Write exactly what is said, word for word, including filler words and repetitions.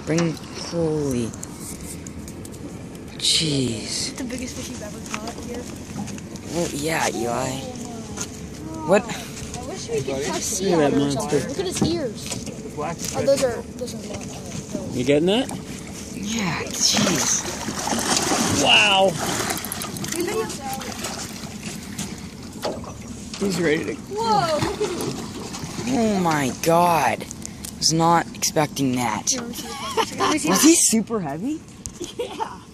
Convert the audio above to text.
Bring, holy, jeez. The biggest fish you've ever caught here. Oh yeah, Eli. What? I wish we could touch Look sea at that otter or monster. something. Look at his ears. Black Oh, those are those are not. Uh, those. You getting that? Yeah, jeez. Wow. He's ready to. Whoa! Look at him. Oh my god. Was not expecting that. Here, let me see if I can- let me see if Was he super heavy? I- Yeah.